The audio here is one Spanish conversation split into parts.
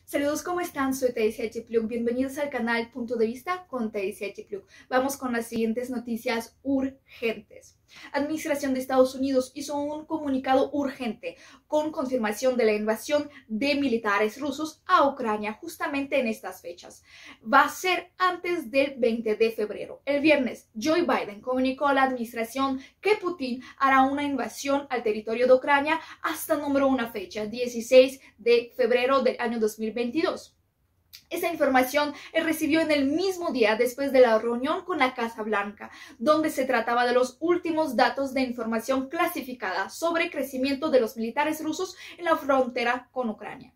Saludos, ¿cómo están? Soy Taisia Chipluk. Bienvenidos al canal Punto de Vista con Taisia Chipluk. Vamos con las siguientes noticias urgentes. Administración de Estados Unidos hizo un comunicado urgente con confirmación de la invasión de militares rusos a Ucrania justamente en estas fechas. Va a ser antes del 20 de febrero. El viernes, Joe Biden comunicó a la administración que Putin hará una invasión al territorio de Ucrania hasta número una fecha, 16 de febrero del año 2022. Esta información recibió en el mismo día después de la reunión con la Casa Blanca, donde se trataba de los últimos datos de información clasificada sobre el crecimiento de los militares rusos en la frontera con Ucrania.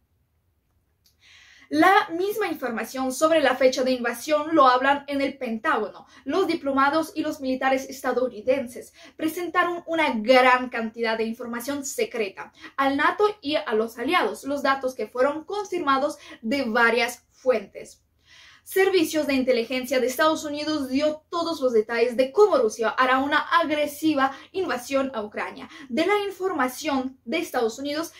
La misma información sobre la fecha de invasión lo hablan en el Pentágono. Los diplomados y los militares estadounidenses presentaron una gran cantidad de información secreta al NATO y a los aliados, los datos que fueron confirmados de varias fuentes. Servicios de inteligencia de Estados Unidos dio todos los detalles de cómo Rusia hará una agresiva invasión a Ucrania. De la información de Estados Unidos,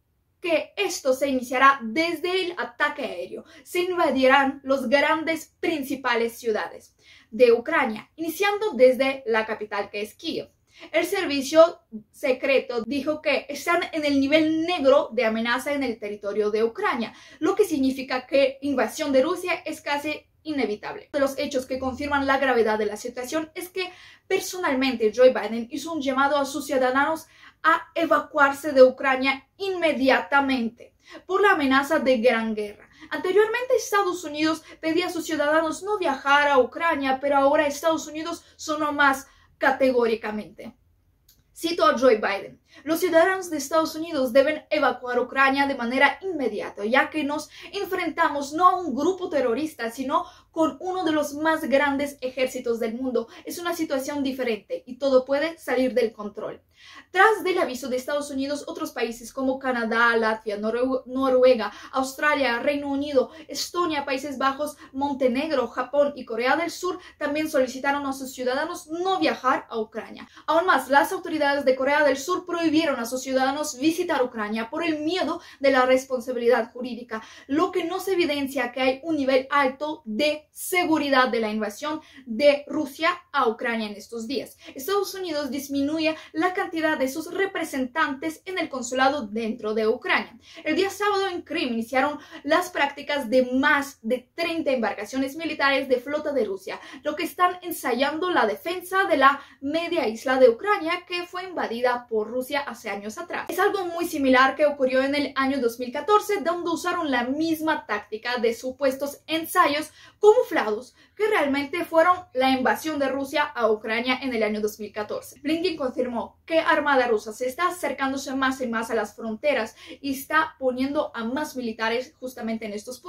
que esto se iniciará desde el ataque aéreo. Se invadirán las grandes principales ciudades de Ucrania, iniciando desde la capital, que es Kiev. El servicio secreto dijo que están en el nivel negro de amenaza en el territorio de Ucrania, lo que significa que invasión de Rusia es casi inevitable. De los hechos que confirman la gravedad de la situación es que personalmente Joe Biden hizo un llamado a sus ciudadanos a evacuarse de Ucrania inmediatamente por la amenaza de gran guerra. Anteriormente Estados Unidos pedía a sus ciudadanos no viajar a Ucrania, pero ahora Estados Unidos sonó más categóricamente. Cito a Joe Biden: los ciudadanos de Estados Unidos deben evacuar Ucrania de manera inmediata, ya que nos enfrentamos no a un grupo terrorista, sino con uno de los más grandes ejércitos del mundo. Es una situación diferente y todo puede salir del control. Tras del aviso de Estados Unidos, otros países como Canadá, Latvia, Noruega, Australia, Reino Unido, Estonia, Países Bajos, Montenegro, Japón y Corea del Sur también solicitaron a sus ciudadanos no viajar a Ucrania. Aún más, las autoridades de Corea del Sur prohibieron a sus ciudadanos visitar Ucrania por el miedo de la responsabilidad jurídica, lo que nos evidencia que hay un nivel alto de seguridad de la invasión de Rusia a Ucrania en estos días. Estados Unidos disminuye la cantidad de sus representantes en el consulado dentro de Ucrania. El día sábado en Crimea iniciaron las prácticas de más de 30 embarcaciones militares de flota de Rusia, lo que están ensayando la defensa de la media isla de Ucrania que fue invadida por Rusia hace años atrás. Es algo muy similar que ocurrió en el año 2014, donde usaron la misma táctica de supuestos ensayos camuflados que realmente fueron la invasión de Rusia a Ucrania en el año 2014. Blinken confirmó que Armada rusa se está acercándose más y más a las fronteras y está poniendo a más militares justamente en estos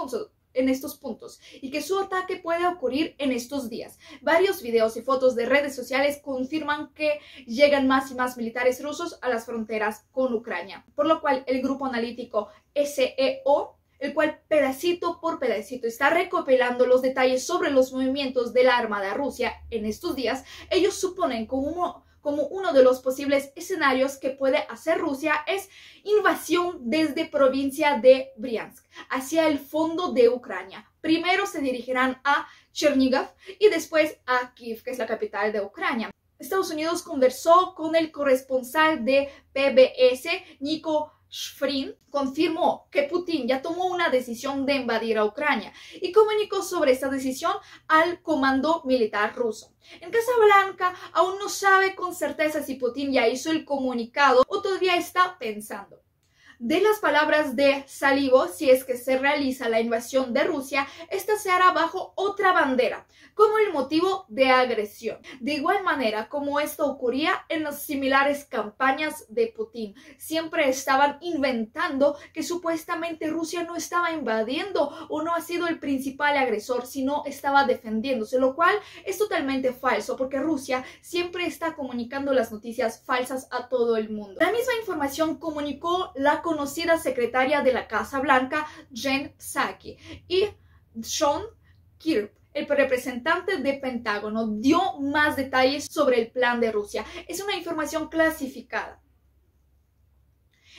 puntos y que su ataque puede ocurrir en estos días. Varios videos y fotos de redes sociales confirman que llegan más y más militares rusos a las fronteras con Ucrania, por lo cual el grupo analítico SEO, el cual pedacito por pedacito está recopilando los detalles sobre los movimientos de la Armada Rusia en estos días, ellos suponen como uno de los posibles escenarios que puede hacer Rusia es invasión desde provincia de Briansk hacia el fondo de Ucrania. Primero se dirigirán a Chernihiv y después a Kiev, que es la capital de Ucrania. Estados Unidos conversó con el corresponsal de PBS, Nico Shfrin, confirmó que Putin ya tomó una decisión de invadir a Ucrania y comunicó sobre esta decisión al comando militar ruso. En Casa Blanca aún no sabe con certeza si Putin ya hizo el comunicado o todavía está pensando. De las palabras de Salivo, si es que se realiza la invasión de Rusia, esta se hará bajo otra bandera, como el motivo de agresión. De igual manera como esto ocurría en las similares campañas de Putin, siempre estaban inventando que supuestamente Rusia no estaba invadiendo o no ha sido el principal agresor, sino estaba defendiéndose, lo cual es totalmente falso, porque Rusia siempre está comunicando las noticias falsas a todo el mundo. La misma información comunicó la conocida secretaria de la Casa Blanca, Jen Psaki, y Sean Kirby, el representante de Pentágono, dio más detalles sobre el plan de Rusia. Es una información clasificada.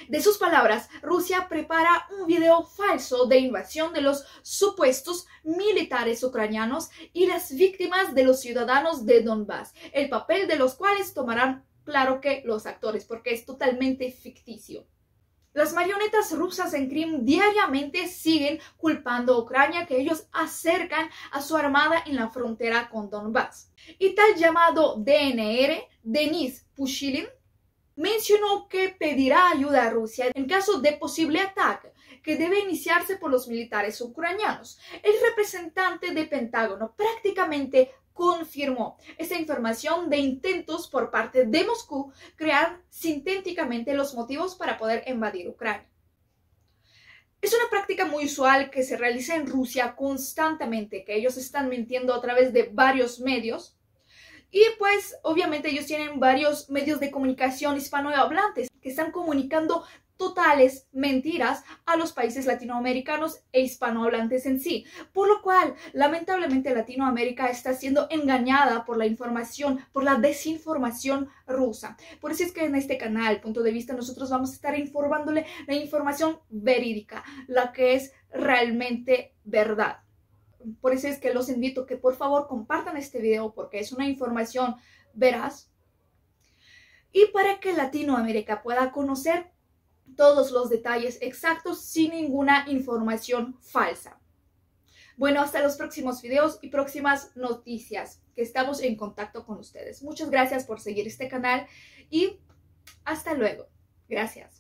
De sus palabras, Rusia prepara un video falso de invasión de los supuestos militares ucranianos y las víctimas de los ciudadanos de Donbass, el papel de los cuales tomarán, claro que, los actores, porque es totalmente ficticio. Las marionetas rusas en Crimea diariamente siguen culpando a Ucrania que ellos acercan a su armada en la frontera con Donbass. Y tal llamado DNR, Denis Pushilin, mencionó que pedirá ayuda a Rusia en caso de posible ataque que debe iniciarse por los militares ucranianos. El representante de Pentágono prácticamente confirmó esta información de intentos por parte de Moscú crear sintéticamente los motivos para poder invadir Ucrania. Es una práctica muy usual que se realiza en Rusia constantemente, que ellos están mintiendo a través de varios medios. Y pues obviamente ellos tienen varios medios de comunicación hispanohablantes que están comunicando totales mentiras a los países latinoamericanos e hispanohablantes en sí. Por lo cual, lamentablemente, Latinoamérica está siendo engañada por la información, por la desinformación rusa. Por eso es que en este canal, Punto de Vista, nosotros vamos a estar informándole la información verídica, la que es realmente verdad. Por eso es que los invito a que por favor compartan este video porque es una información veraz y para que Latinoamérica pueda conocer todos los detalles exactos sin ninguna información falsa. Bueno, hasta los próximos videos y próximas noticias que estamos en contacto con ustedes. Muchas gracias por seguir este canal y hasta luego. Gracias.